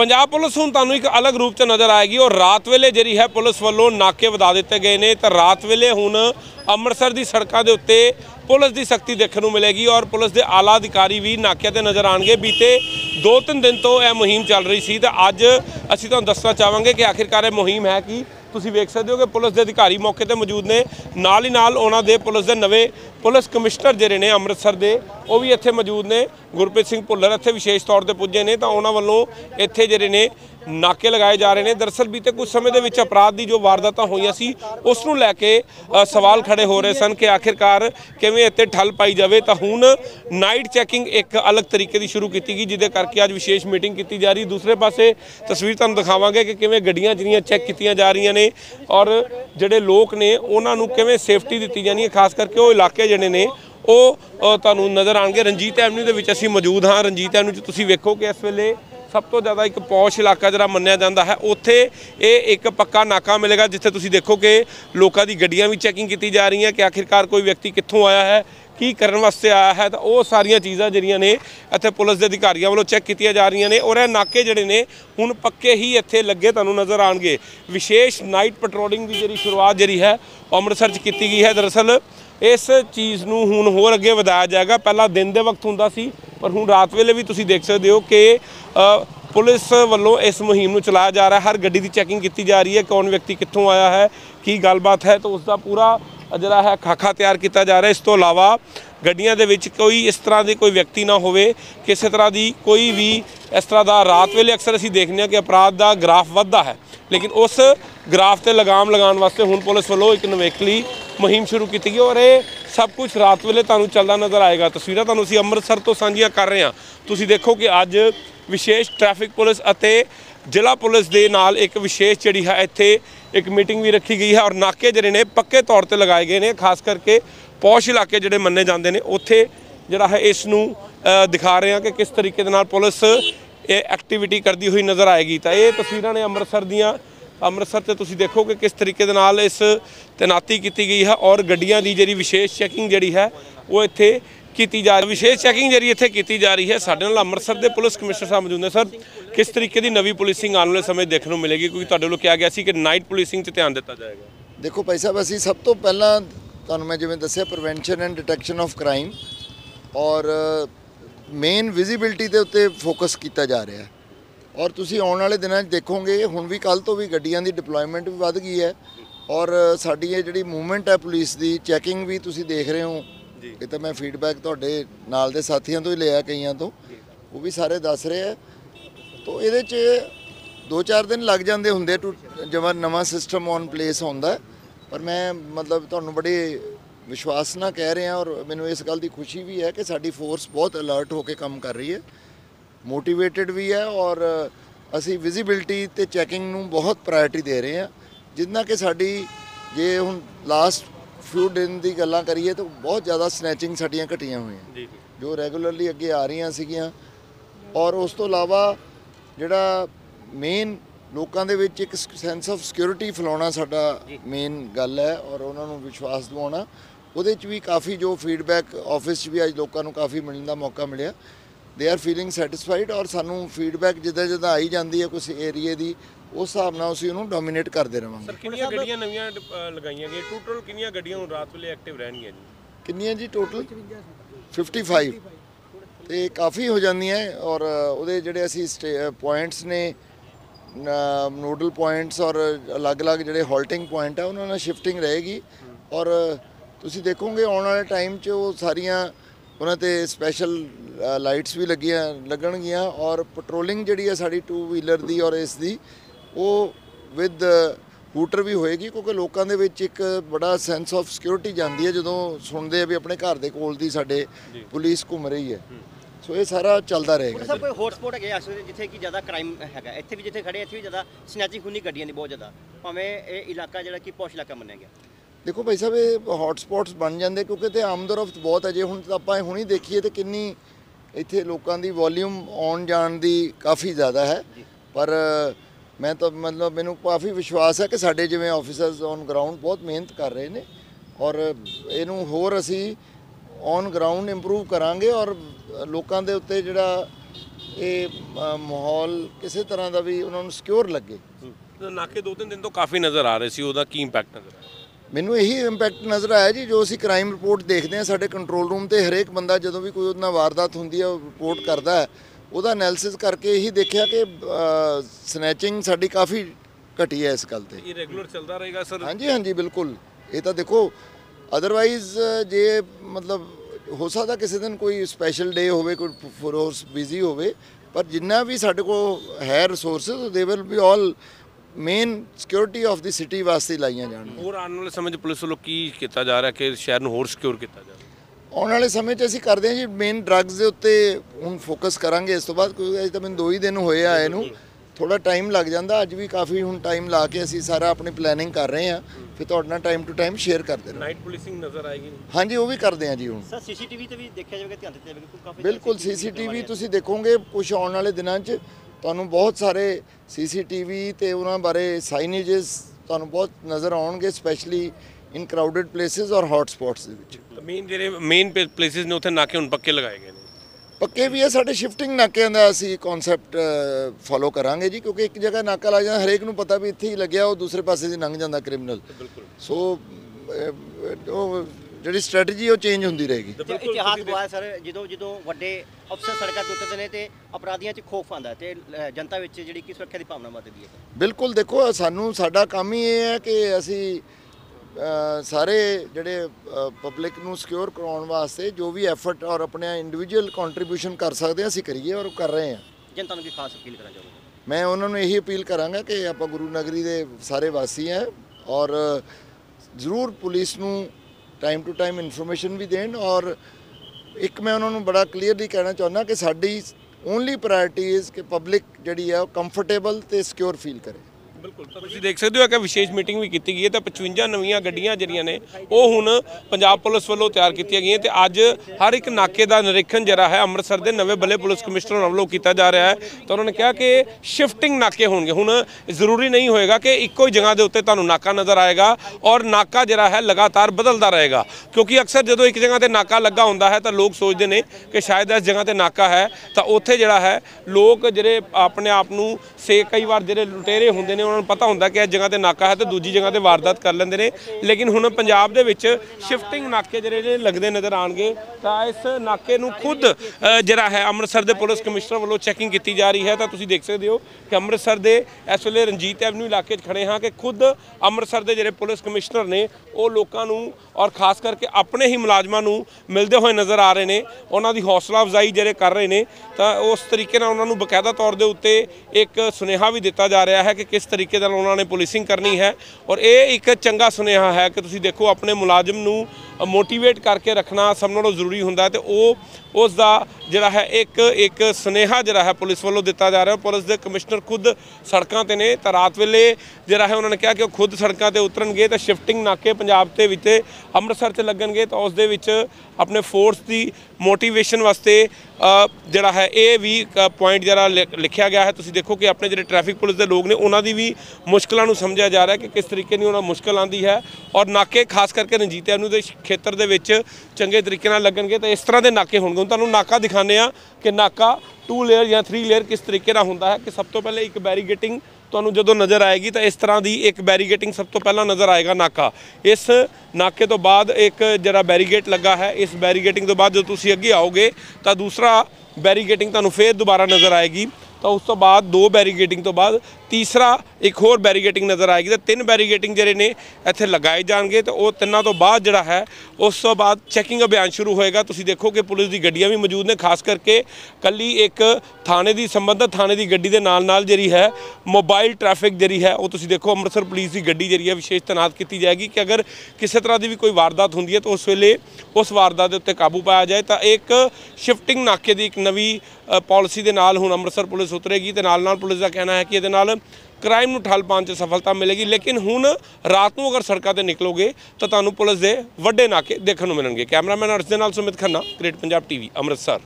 Punjab police हुण तुहानूं एक अलग रूप च नज़र आएगी और रात वेले जिहड़ी है पुलिस वालों नाके वधा दिते गए ने। तो रात वेले हुण अमृतसर की सड़कों के उत्ते पुलिस की सख्ती देखने को मिलेगी और पुलिस के आला अधिकारी भी नाकिਆਂ ते नज़र आएंगे। बीते 2-3 दिन तो यह मुहिम चल रही सी ते अज असीं तुहानूं दसना चाहांगे कि आखिरकार यह मुहिम है कि तुसीं वेख सकते हो कि पुलिस के अधिकारी मौके पर मौजूद ने। नाल ही नाल उन्हां दे पुलिस के नवे पुलिस कमिश्नर जिहड़े ने अमृतसर के वो भी इत्थे मौजूद ने। गुरप्रीत सिंह भुल्लर इत्थे विशेष तौर पर पुजे ने। तो उन्हां वल्लों इत्थे जिहड़े ने नाके लगाए जा रहे हैं। दरअसल बीते कुछ समय के विच अपराध की जो वारदातां होईयां सी उस नूं लैके सवाल खड़े हो रहे सन कि आखिरकार किवें इत्थे ठल पाई जाए। तो हुण नाइट चैकिंग एक अलग तरीके की शुरू की गई जिहदे करके अज विशेष मीटिंग की जा रही। दूसरे पासे तस्वीर तुहानूं दिखावांगे कि किवें गड्डियां जिहड़ियां चैक कीतियां जा रही ने और जिहड़े लोग ने उन्हां नूं किवें सेफ्टी दित्ती जानी है। खास करके वो इलाके जिहड़े ने वो तुहानूं नज़र आउणगे। रंजीत एवन्यू दे विच असीं मौजूद हाँ। रंजीत एवन्यू च तुसीं वेखो कि इस वेले सब तो ज़्यादा एक पौश इलाका जरा मन्निया जाता है। उत्थे ये एक पक्का नाका मिलेगा जिथे तुसीं देखो कि लोगों की गड्डियां भी चैकिंग की जा रही हैं कि आखिरकार कोई व्यक्ति कित्थों आया है, की करन वास्ते आया है। तो वो सारिया चीज़ां जिहड़ियां ने इत्थे पुलिस के अधिकारियों वालों चैक की जा रही ने और यह नाके जिहड़े ने हुण पक्के ही इत्थे लगे तुहानूं नज़र आउणगे। विशेष नाइट पेट्रोलिंग की जिहड़ी शुरुआत जिहड़ी है अमृतसर च की गई है। दरअसल इस चीज़ नूं हुण होर अगे वधाया जाएगा। पहला दिन दे वक्त हुंदा सी पर हुण रात वेले भी तुसीं देख सकते हो कि पुलिस वालों इस मुहिम नूं चलाया जा रहा है। हर गड्डी की चैकिंग की जा रही है, कौन व्यक्ति कित्थों आया है, की गलबात है, तो उसका पूरा जिहड़ा है खाका तैयार किया जा रहा है। इस तो इलावा गड्डियां दे विच कोई इस तरह की कोई व्यक्ति ना होवे, किसी तरह की कोई भी इस तरह का रात वेले अक्सर असीं देखने कि अपराध का ग्राफ वधदा है, लेकिन उस ग्राफ ते लगाम लगाने वास्ते हुण पुलिस वालों एक नवेकली मुहिम शुरू की गई और ये सब कुछ रात वेले तुहानूं चलदा नज़र आएगा। तस्वीरां तुहानूं असीं अमृतसर तो साझीआं कर रहे हैं। तुसीं देखो कि अज विशेष ट्रैफिक पुलिस अते जिला पुलिस दे नाल एक विशेष जिहड़ी है इत्थे एक मीटिंग भी रखी गई है और नाके जिहड़े ने पक्के तौर पर लगाए गए हैं। खास करके पौश इलाके जिहड़े मन्ने जाते हैं उत्थे जिहड़ा है इस नूं दिखा रहे हैं कि किस तरीके दे नाल पुलिस ये एक्टिविटी करती हुई नज़र आएगी। तो ये तस्वीरां ने अमृतसर दियां। अमृतसर से तुसीं देखो कि किस तरीके दे नाल इस तैनाती की गई है और गड्डियां दी जिहड़ी विशेष चैकिंग जिहड़ी है वो इत्थे की जा रही। विशेष चैकिंग जिहड़ी इत्थे की जा रही है। साडे नाल अमृतसर के पुलिस कमिश्नर साहब मौजूद ने। सर, किस तरीके की नवी पुलिसिंग आने वाले समय देखने को मिलेगी, क्योंकि तुहाडे वल्लों कहा गया सी कि नाइट पुलिसिंग 'च ध्यान दिता जाएगा? देखो भाई साहब, असीं सब तो पहला तुहानूं मैं जिवें दस्सिया prevention and detection of crime और मेन विजिबिलिटी के उत्ते फोकस किया जा रहा है। और तुसीं आने वाले दिनों देखोगे हुण भी कल तो भी गड्डियां दी डिप्लॉयमेंट भी वध गई है और साडी ये जिहड़ी मूवमेंट है पुलिस की चैकिंग भी तुसीं देख रहे हो। ये तो मैं फीडबैक तुहाडे नाल दे साथियों तो ही लिया, कईयां तो वो भी सारे दस रहे हैं। तो ये 2-4 दिन लग जाते होंगे जब नवा सिस्टम ऑन प्लेस होंदा, पर मैं मतलब तुहानूं बड़े विश्वास ना कह रहे हैं और मैनूं इस गल की खुशी भी है कि साडी फोर्स बहुत अलर्ट होकर काम कर रही है, मोटिवेटेड भी है और असी विजिबिलिटी ते चैकिंग नूं बहुत प्रायोरिटी दे रहे हैं। जिन्ना कि साडी जे हुण लास्ट फ्यू दिन की गल्लां करिए तो बहुत ज़्यादा स्नैचिंग साडियां घटियां हुई जो रेगूलरली अगे आ रही सीगियां। और उस तो इलावा जिहड़ा मेन लोकां दे विच एक सेंस ऑफ सिक्योरिटी फैलाउणा साडा मेन गल है और उन्हां नूं विश्वास दिवाउणा। उहदे च भी काफ़ी जो फीडबैक ऑफिस भी अज लोकां नूं काफ़ी मिलण दा मौका मिलिया। दे आर फीलिंग सैटिस्फाइड और सानू फीडबैक जिद्दां जिद्दां आई जाती है कुछ एरिए की उस हिसाब नाल असीं उहनूं डोमीनेट करते रहांगे। सर, कितनियां गड्डियां नवीं लगाईयां गईयां? टोटल कितनियां गड्डियां हुण रात वेले एक्टिव रहणगीਆਂ जी? कितनियां जी? टोटल 55 तो काफ़ी हो जांदियां और उहदे जिहड़े असीं पॉइंट्स ने नोडल पॉइंट्स और अलग अलग जिहड़े हॉल्टिंग पॉइंट है उन्हां नाल शिफ्टिंग रहेगी और तुसीं देखोगे आने वाले टाइम 'च वो सारियां उन्होंने स्पैशल लाइट्स भी लगणगियां और पेट्रोलिंग जिहड़ी है साडी 2 व्हीलर दी और इस दी वो विद हूटर भी होएगी, क्योंकि लोगों के विच एक बड़ा सेंस ऑफ सिक्योरिटी जाती है जो सुनते हैं भी अपने घर के कोल दी साडे पुलिस घूम रही है। सो ये सारा चलता रहेगा। सर, कोई हॉटस्पॉट है जिथे कि ज़्यादा क्राइम है? इत्थे भी जिथे खड़े इत्थे भी ज़्यादा स्नैचिंग हुंदी गड्डियां दी बहुत ज़्यादा, भावें ये इलाका जिहड़ा कि पौश इलाका मन्निया गया। देखो भाई साहब, ये हॉटस्पॉट्स बन जाते क्योंकि तो आमदोरफ्त बहुत है। जे हुण आपां हुणी देखीए तो किन्नी इत्थे लोकां दी वॉल्यूम आउण जाण दी काफ़ी ज़्यादा है, पर मैं तो मतलब मैनूं काफ़ी विश्वास है कि साडे जिवें ऑफिसर्स ऑन ग्राउंड बहुत मेहनत कर रहे हैं और इनू होर असी ऑन ग्राउंड इंप्रूव करांगे और लोकां दे उत्ते जिहड़ा ਇਹ ਮਾਹੌਲ ਕਿਸੇ ਤਰ੍ਹਾਂ ਦਾ ਵੀ ਉਹਨਾਂ ਨੂੰ ਸਿਕਿਉਰ ਲੱਗੇ। ਨਾਕੇ 2-3 ਦਿਨ ਤੋਂ ਕਾਫੀ ਨਜ਼ਰ ਆ ਰਹੇ ਸੀ, ਉਹਦਾ ਕੀ ਇੰਪੈਕਟ ਨਜ਼ਰ ਆਇਆ? ਮੈਨੂੰ ਇਹੀ ਇੰਪੈਕਟ ਨਜ਼ਰ ਆਇਆ ਜੀ, ਜੋ ਅਸੀਂ ਕ੍ਰਾਈਮ ਰਿਪੋਰਟ ਦੇਖਦੇ ਹਾਂ ਸਾਡੇ ਕੰਟਰੋਲ ਰੂਮ ਤੇ, ਹਰੇਕ ਬੰਦਾ ਜਦੋਂ ਵੀ ਕੋਈ ਉਹਦੇ ਨਾਲ ਵਾਰਦਾਤ ਹੁੰਦੀ ਹੈ ਉਹ ਰਿਪੋਰਟ ਕਰਦਾ ਹੈ, ਉਹਦਾ ਐਨਾਲਿਸਿਸ ਕਰਕੇ ਇਹੀ ਦੇਖਿਆ ਕਿ ਸਨੈਚਿੰਗ ਸਾਡੀ ਕਾਫੀ ਘਟੀ ਹੈ ਇਸ ਗੱਲ ਤੇ। ਇਹ ਰੈਗੂਲਰ ਚੱਲਦਾ ਰਹੇਗਾ ਸਰ? ਹਾਂਜੀ ਹਾਂਜੀ ਬਿਲਕੁਲ। ਇਹ ਤਾਂ ਦੇਖੋ ਅਦਰਵਾਈਜ਼ ਜੇ ਮਤਲਬ ਹੋ ਸਕਦਾ ਕਿਸੇ ਦਿਨ ਕੋਈ ਸਪੈਸ਼ਲ ਡੇ ਹੋਵੇ, ਕੋਈ ਫੋਰਸ ਬਿਜ਼ੀ ਹੋਵੇ, ਪਰ ਜਿੰਨਾ ਵੀ ਸਾਡੇ ਕੋਲ ਹੈ resources they will be all main security of the city ਵਾਸਤੇ ਲਾਈਆਂ ਜਾਣਗੀਆਂ। ਹੋਰ ਆਉਣ ਵਾਲੇ ਸਮੇਂ 'ਚ ਪੁਲਿਸ ਵੱਲੋਂ ਕੀ ਕੀਤਾ ਜਾ ਰਿਹਾ ਕਿ ਸ਼ਹਿਰ ਨੂੰ ਹੋਰ ਸਿਕਿਉਰ ਕੀਤਾ ਜਾਵੇ? ਆਉਣ ਵਾਲੇ ਸਮੇਂ 'ਚ ਅਸੀਂ ਕਰਦੇ ਹਾਂ ਜੀ, ਮੇਨ ਡਰੱਗਸ ਦੇ ਉੱਤੇ ਹੁਣ ਫੋਕਸ ਕਰਾਂਗੇ ਇਸ ਤੋਂ ਬਾਅਦ, ਕਿਉਂਕਿ ਅਜੇ ਤਾਂ ਮੈਨੂੰ 2 ਹੀ ਦਿਨ ਹੋਏ ਆਏ ਨੂੰ, ਥੋੜਾ ਟਾਈਮ ਲੱਗ ਜਾਂਦਾ। ਅੱਜ ਵੀ ਕਾਫੀ ਹੁਣ ਟਾਈਮ ਲਾ ਕੇ ਅਸੀਂ ਸਾਰਾ ਆਪਣੀ ਪਲੈਨਿੰਗ ਕਰ ਰਹੇ ਹਾਂ, ਫਿਰ ਤੁਹਾਡੇ ਨਾਲ ਟਾਈਮ ਟੂ ਟਾਈਮ ਸ਼ੇਅਰ ਕਰਦੇ ਰਹਾਂਗੇ। ਨਾਈਟ ਪੁਲਿਸਿੰਗ ਨਜ਼ਰ ਆਏਗੀ? ਹਾਂਜੀ ਉਹ ਵੀ ਕਰਦੇ ਹਾਂ ਜੀ ਹੁਣ। ਸਰ ਸੀਸੀਟੀਵੀ ਤੇ ਵੀ ਦੇਖਿਆ ਜਾਵੇਗਾ, ਧਿਆਨ ਦਿੱਤਾ ਜਾਵੇਗਾ ਕਾਫੀ? ਬਿਲਕੁਲ ਸੀਸੀਟੀਵੀ ਤੁਸੀਂ ਦੇਖੋਗੇ ਕੁਝ ਆਉਣ ਵਾਲੇ ਦਿਨਾਂ 'ਚ ਤੁਹਾਨੂੰ ਬਹੁਤ ਸਾਰੇ ਸੀਸੀਟੀਵੀ ਤੇ ਉਹਨਾਂ ਬਾਰੇ ਸਾਈਨੇजेस ਤੁਹਾਨੂੰ ਬਹੁਤ ਨਜ਼ਰ ਆਉਣਗੇ, ਸਪੈਸ਼ਲੀ ਇਨ ਕਰਾਊਡਡ ਪਲੇਸਿਸ ਔਰ ਹੌਟ ਸਪੌਟਸ ਦੇ ਵਿੱਚ। ਮੇਨ ਜਿਹੜੇ ਮੇਨ ਪਲੇਸਿਸ ਨੇ ਉੱਥੇ ਨਾਕੇ ਹੁਣ ਪੱਕੇ ਲਗਾਏ ਗਏ ਨੇ? ਪੱਕੇ ਵੀ ਹੈ, ਸਾਡੇ ਸ਼ਿਫਟਿੰਗ ਨਾਕਿਆਂ ਦਾ ਅਸੀਂ ਕਨਸੈਪਟ ਫੋਲੋ ਕਰਾਂਗੇ ਜੀ, ਕਿਉਂਕਿ ਇੱਕ ਜਗ੍ਹਾ ਨਾਕਾ ਲੱਗ ਜਾਂਦਾ, ਹਰੇਕ ਨੂੰ ਪਤਾ ਵੀ ਇੱਥੇ ਹੀ ਲੱਗਿਆ, ਉਹ ਦੂਸਰੇ ਪਾਸੇ ਦੀ ਲੰਘ ਜਾਂਦਾ ਕ੍ਰਿਮੀਨਲ। ਬਿਲਕੁਲ। ਸੋ ਉਹ ਜਿਹੜੀ ਸਟ੍ਰੈਟਜੀ ਉਹ ਚੇਂਜ ਹੁੰਦੀ ਰਹੇਗੀ। ਇਤਿਹਾਸ ਗਵਾਇਆ ਸਰ, ਜਦੋਂ ਵੱਡੇ ਅਫਸਰ ਸੜਕਾਂ ਤੇ ਉਤਰਦੇ ਨੇ ਤੇ ਅਪਰਾਧੀਆਂ 'ਚ ਖੋਫ ਆਉਂਦਾ ਤੇ ਜਨਤਾ ਵਿੱਚ ਜਿਹੜੀ ਕਿ ਸੁਰੱਖਿਆ ਦੀ ਭਾਵਨਾ ਵੱਧਦੀ ਹੈ। ਬਿਲਕੁਲ ਦੇਖੋ ਸਾਡਾ ਕੰਮ ਹੀ ਇਹ ਹੈ ਕਿ ਅਸੀਂ ਸਾਰੇ ਜਿਹੜੇ ਪਬਲਿਕ ਨੂੰ ਸਿਕਿਉਰ ਕਰਾਉਣ ਵਾਸਤੇ ਜੋ ਵੀ ਐਫਰਟ ਔਰ ਆਪਣੇ ਇੰਡੀਵਿਜੂਅਲ ਕੰਟਰੀਬਿਊਸ਼ਨ ਕਰ ਸਕਦੇ ਹਾਂ ਅਸੀਂ ਕਰੀਏ, ਔਰ ਕਰ ਰਹੇ ਹਾਂ। ਜਨਤਾ ਨੂੰ ਕੀ ਖਾਸ ਅਪੀਲ ਕਰਨਾ ਚਾਹੋਗੇ? ਮੈਂ ਉਹਨਾਂ ਨੂੰ ਇਹੀ ਅਪੀਲ ਕਰਾਂਗਾ ਕਿ ਆਪਾਂ ਗੁਰੂ ਨਗਰੀ ਦੇ ਸਾਰੇ ਵਾਸੀ ਹਾਂ, ਔਰ ਜ਼ਰੂਰ ਪੁਲਿਸ ਨੂੰ ਟਾਈਮ ਟੂ ਟਾਈਮ ਇਨਫੋਰਮੇਸ਼ਨ ਵੀ ਦੇਣ। ਔਰ ਇੱਕ ਮੈਂ ਉਹਨਾਂ ਨੂੰ ਬੜਾ ਕਲੀਅਰਲੀ ਕਹਿਣਾ ਚਾਹੁੰਦਾ ਕਿ ਸਾਡੀ ਓਨਲੀ ਪ੍ਰਾਇੋਰਟੀ ਇਜ਼ ਕਿ ਪਬਲਿਕ ਜਿਹੜੀ ਹੈ ਉਹ ਕੰਫਰਟੇਬਲ ਤੇ ਸਿਕਿਉਰ ਫੀਲ ਕਰੇ। ਬਿਲਕੁਲ। ਤਾਂ ਤੁਸੀਂ ਦੇਖ ਸਕਦੇ ਹੋ ਕਿ ਵਿਸ਼ੇਸ਼ ਮੀਟਿੰਗ ਵੀ ਕੀਤੀ ਗਈ ਹੈ, ਤਾਂ 55 ਨਵੀਆਂ ਗੱਡੀਆਂ ਜਿਹੜੀਆਂ ਨੇ ਉਹ ਹੁਣ ਪੰਜਾਬ ਪੁਲਿਸ ਵੱਲੋਂ ਤਿਆਰ ਕੀਤੀਆਂ ਗਈਆਂ ਤੇ ਅੱਜ ਹਰ ਇੱਕ ਨਾਕੇ ਦਾ ਨਿਰੀਖਣ ਜਿਹੜਾ ਹੈ ਅੰਮ੍ਰਿਤਸਰ ਦੇ ਨਵੇਂ ਬੱਲੇ ਪੁਲਿਸ ਕਮਿਸ਼ਨਰ ਵੱਲੋਂ ਕੀਤਾ ਜਾ ਰਿਹਾ ਹੈ। ਤਾਂ ਉਹਨਾਂ ਨੇ ਕਿਹਾ ਕਿ ਸ਼ਿਫਟਿੰਗ ਨਾਕੇ ਹੋਣਗੇ, ਹੁਣ ਜ਼ਰੂਰੀ ਨਹੀਂ ਹੋਏਗਾ ਕਿ ਇੱਕੋ ਹੀ ਜਗ੍ਹਾ ਦੇ ਉੱਤੇ ਤੁਹਾਨੂੰ ਨਾਕਾ ਨਜ਼ਰ ਆਏਗਾ, ਔਰ ਨਾਕਾ ਜਿਹੜਾ ਹੈ ਲਗਾਤਾਰ ਬਦਲਦਾ ਰਹੇਗਾ, ਕਿਉਂਕਿ ਅਕਸਰ ਜਦੋਂ ਇੱਕ ਜਗ੍ਹਾ ਤੇ ਨਾਕਾ ਲੱਗਾ ਹੁੰਦਾ ਹੈ ਤਾਂ ਲੋਕ ਸੋਚਦੇ ਨੇ ਕਿ ਸ਼ਾਇਦ ਇਸ ਜਗ੍ਹਾ ਤੇ ਨਾਕਾ ਹੈ, ਤਾਂ ਉੱਥੇ ਜਿਹੜਾ ਹੈ ਲੋਕ ਜਿਹੜੇ ਆਪਣੇ ਆਪ ਨੂੰ ਕਈ ਵਾਰ ਜਿਹੜੇ ਲੁਟੇਰੇ ਹੁੰਦੇ ਨੇ ਉਹਨਾਂ ਨੂੰ ਪਤਾ ਹੁੰਦਾ ਕਿ ਇਸ ਜਗ੍ਹਾ ਤੇ ਨਾਕਾ ਹੈ ਤੇ ਦੂਜੀ ਜਗ੍ਹਾ ਤੇ ਵਾਰਦਾਤ ਕਰ ਲੈਂਦੇ ਨੇ। ਲੇਕਿਨ ਹੁਣ ਪੰਜਾਬ ਦੇ ਵਿੱਚ ਸ਼ਿਫਟਿੰਗ ਨਾਕੇ ਜਿਹੜੇ ਨੇ ਲੱਗਦੇ ਨਜ਼ਰ ਆਣਗੇ, ਤਾਂ ਇਸ ਨਾਕੇ ਨੂੰ ਖੁਦ ਜਿਹੜਾ ਹੈ ਅੰਮ੍ਰਿਤਸਰ ਦੇ ਪੁਲਿਸ ਕਮਿਸ਼ਨਰ ਵੱਲੋਂ ਚੈਕਿੰਗ ਕੀਤੀ ਜਾ ਰਹੀ ਹੈ। ਤਾਂ ਤੁਸੀਂ ਦੇਖ ਸਕਦੇ ਹੋ ਕਿ ਅੰਮ੍ਰਿਤਸਰ ਦੇ ਇਸ ਵੇਲੇ ਰਣਜੀਤ ਐਵਨਿਊ ਇਲਾਕੇ 'ਚ ਖੜੇ ਹਾਂ ਕਿ ਖੁਦ ਅੰਮ੍ਰਿਤਸਰ ਦੇ ਜਿਹੜੇ ਪੁਲਿਸ ਕਮਿਸ਼ਨਰ ਨੇ ਉਹ ਲੋਕਾਂ ਨੂੰ ਔਰ ਖਾਸ ਕਰਕੇ ਆਪਣੇ ਹੀ ਮੁਲਾਜ਼ਮਾਂ ਨੂੰ ਮਿਲਦੇ ਹੋਏ ਨਜ਼ਰ ਆ ਰਹੇ ਨੇ, ਉਹਨਾਂ ਦੀ ਹੌਸਲਾ ਅਫਜ਼ਾਈ ਜਿਹੜੇ ਕਰ ਰਹੇ ਨੇ। ਤਾਂ ਉਸ ਤਰੀਕੇ ਨਾਲ ਉਹਨਾਂ ਨੂੰ ਬਕਾਇਦਾ ਤੌਰ ਦੇ ਉੱਤੇ ਇੱਕ ਸੁਨੇਹਾ ਵੀ ਦਿੱਤਾ ਜਾ ਰਿਹਾ ਹੈ ਕਿ ਕਿਸ ਤਰੀਕੇ ਨਾਲ ਉਹਨਾਂ ਨੇ ਪੁਲਿਸਿੰਗ ਕਰਨੀ ਹੈ, ਔਰ ਇਹ ਇੱਕ ਚੰਗਾ ਸੁਨੇਹਾ ਹੈ ਕਿ ਤੁਸੀਂ ਦੇਖੋ ਆਪਣੇ ਮੁਲਾਜ਼ਮ ਨੂੰ ਮੋਟੀਵੇਟ ਕਰਕੇ ਰੱਖਣਾ ਸਭ ਨਾਲੋਂ ਜ਼ਰੂਰੀ ਹੁੰਦਾ ਤੇ ਉਹ ਉਸ ਦਾ ਜਿਹੜਾ ਹੈ ਇੱਕ ਸੁਨੇਹਾ ਜਿਹੜਾ ਹੈ ਪੁਲਿਸ ਵੱਲੋਂ ਦਿੱਤਾ ਜਾ ਰਿਹਾ। ਪੁਲਿਸ ਦੇ ਕਮਿਸ਼ਨਰ ਖੁਦ ਸੜਕਾਂ ਤੇ ਨੇ, ਤਾਂ ਰਾਤ ਵੇਲੇ ਜਿਹੜਾ ਹੈ ਉਹਨਾਂ ਨੇ ਕਿਹਾ ਕਿ ਉਹ ਖੁਦ ਸੜਕਾਂ ਤੇ ਉਤਰਨਗੇ ਤਾਂ ਸ਼ਿਫਟਿੰਗ ਨਾਕੇ ਪੰਜਾਬ ਦੇ ਵਿੱਚ ਅੰਮ੍ਰਿਤਸਰ 'ਚ ਲੱਗਣਗੇ, ਤਾਂ ਉਸ ਦੇ ਵਿੱਚ ਆਪਣੇ ਫੋਰਸ ਦੀ ਮੋਟੀਵੇਸ਼ਨ ਵਾਸਤੇ ਜਿਹੜਾ ਹੈ ਇਹ ਵੀ ਪੁਆਇੰਟ ਜਿਹੜਾ ਲਿਖਿਆ ਗਿਆ ਹੈ। ਤੁਸੀਂ ਦੇਖੋ ਕਿ ਆਪਣੇ ਜਿਹੜੇ ਟ੍ਰੈਫਿਕ ਪੁਲਿਸ ਦੇ ਲੋਕ ਨੇ ਉਹਨਾਂ ਦੀ ਵੀ ਮੁਸ਼ਕਲਾਂ ਨੂੰ ਸਮਝਿਆ ਜਾ ਰਿਹਾ ਕਿ ਕਿਸ ਤਰੀਕੇ ਦੀ ਉਹਨਾਂ ਮੁਸ਼ਕਲ ਆਉਂਦੀ ਹੈ, ਔਰ ਨਾਕੇ ਖਾਸ ਕਰਕੇ ਰਣਜੀਤ ਐਵਨਿਊ ਦੇ ਖੇਤਰ ਦੇ ਵਿੱਚ ਚੰਗੇ ਤਰੀਕੇ ਨਾਲ ਲੱਗਣਗੇ। ਤਾਂ ਇਸ ਤਰ੍ਹਾਂ ਦੇ ਨਾਕੇ ਹੋਣਗੇ। ਹੁਣ ਤੁਹਾਨੂੰ ਨਾਕਾ ਦਿਖਾਉਂਦੇ ਆ ਕਿ ਨਾਕਾ 2 ਲੇਅਰ ਜਾਂ 3 ਲੇਅਰ ਕਿਸ ਤਰੀਕੇ ਨਾਲ ਹੁੰਦਾ ਹੈ ਕਿ ਸਭ ਤੋਂ ਪਹਿਲੇ ਇੱਕ ਬੈਰੀਗੇਟਿੰਗ ਤੁਹਾਨੂੰ ਜਦੋਂ ਨਜ਼ਰ ਆਏਗੀ ਤਾਂ ਇਸ ਤਰ੍ਹਾਂ ਦੀ ਇੱਕ ਬੈਰੀਗੇਟਿੰਗ ਸਭ ਤੋਂ ਪਹਿਲਾਂ ਨਜ਼ਰ ਆਏਗਾ ਨਾਕਾ। ਇਸ ਨਾਕੇ ਤੋਂ ਬਾਅਦ ਇੱਕ ਜਿਹੜਾ ਬੈਰੀਗੇਟ ਲੱਗਾ ਹੈ, ਇਸ ਬੈਰੀਗੇਟਿੰਗ ਤੋਂ ਬਾਅਦ ਜਦੋਂ ਤੁਸੀਂ ਅੱਗੇ ਆਓਗੇ ਤਾਂ ਦੂਸਰਾ ਬੈਰੀਗੇਟਿੰਗ ਤੁਹਾਨੂੰ ਫੇਰ ਦੁਬਾਰਾ ਨਜ਼ਰ ਆਏਗੀ। ਤਾਂ ਉਸ ਤੋਂ ਬਾਅਦ 2 ਬੈਰੀਗੇਟਿੰਗ ਤੋਂ ਬਾਅਦ ਤੀਸਰਾ ਇੱਕ ਹੋਰ ਬੈਰੀਗੇਟਿੰਗ ਨਜ਼ਰ ਆਏਗੀ, ਤੇ 3 ਬੈਰੀਗੇਟਿੰਗ ਜਿਹੜੇ ਨੇ ਇੱਥੇ ਲਗਾਏ ਜਾਣਗੇ। ਤੇ ਉਹ ਤਿੰਨਾਂ ਤੋਂ ਬਾਅਦ ਜਿਹੜਾ ਹੈ ਉਸ ਤੋਂ ਬਾਅਦ ਚੈਕਿੰਗ ਅਭਿਆਨ ਸ਼ੁਰੂ ਹੋਏਗਾ। ਤੁਸੀਂ ਦੇਖੋ ਕਿ ਪੁਲਿਸ ਦੀ ਗੱਡੀਆਂ ਵੀ ਮੌਜੂਦ ਨੇ, ਖਾਸ ਕਰਕੇ ਕੱਲੀ ਇੱਕ ਥਾਣੇ ਦੀ ਸੰਬੰਧਿਤ ਥਾਣੇ ਦੀ ਗੱਡੀ ਦੇ ਨਾਲ ਜਿਹੜੀ ਹੈ ਮੋਬਾਈਲ ਟ੍ਰੈਫਿਕ ਜਿਹੜੀ ਹੈ ਉਹ ਤੁਸੀਂ ਦੇਖੋ ਅੰਮ੍ਰਿਤਸਰ ਪੁਲਿਸ ਦੀ ਗੱਡੀ ਜਿਹੜੀ ਹੈ ਵਿਸ਼ੇਸ਼ ਤੈਨਾਤ ਕੀਤੀ ਜਾਏਗੀ ਕਿ ਅਗਰ ਕਿਸੇ ਤਰ੍ਹਾਂ ਦੀ ਵੀ ਕੋਈ ਵਾਰਦਾਤ ਹੁੰਦੀ ਹੈ ਤਾਂ ਉਸ ਵੇਲੇ ਉਸ ਵਾਰਦਾਤ ਦੇ ਉੱਤੇ ਕਾਬੂ ਪਾਇਆ ਜਾਏ। ਤਾਂ ਇੱਕ ਸ਼ਿਫਟਿੰਗ ਨਾਕੇ ਦੀ ਇੱਕ ਨਵੀਂ ਪਾਲਿਸੀ ਦੇ ਨਾਲ ਹੁਣ ਅੰਮ੍ਰਿਤਸਰ ਪੁਲਿਸ ਉਤਰੇਗੀ ਤੇ ਨਾਲ ਪੁਲਿਸ ਦਾ ਕਹਿਣਾ ਹੈ ਕਿ ਇਹਦੇ ਨਾਲ ਕ੍ਰਾਈਮ ਨੂੰ ਠੱਲ ਪਾਉਣ 'ਚ ਸਫਲਤਾ ਮਿਲੇਗੀ। ਲੇਕਿਨ ਹੁਣ ਰਾਤ ਨੂੰ ਅਗਰ ਸੜਕਾਂ ਤੇ ਨਿਕਲੋਗੇ ਤਾਂ ਤੁਹਾਨੂੰ ਪੁਲਿਸ ਦੇ ਵੱਡੇ ਨਾਕੇ ਦੇਖਣ ਨੂੰ ਮਿਲਣਗੇ। ਕੈਮਰਾਮੈਨ ਅਰਸ਼ ਦੇ ਨਾਲ ਸੁਮਿਤ ਖੰਨਾ, ਗ੍ਰੇਟ ਪੰਜਾਬ ਟੀਵੀ, ਅੰਮ੍ਰਿਤਸਰ।